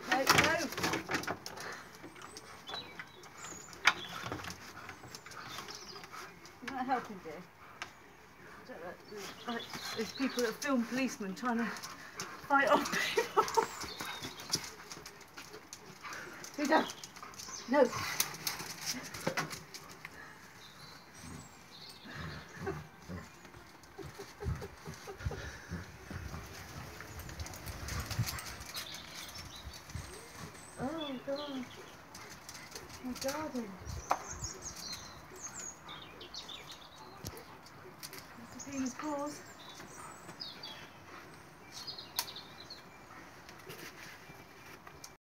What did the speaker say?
no. You're not helping, dear. Like, there's people that film policemen trying to fight off people. Peter! No! Oh God! My garden! Mr. Peter's paws.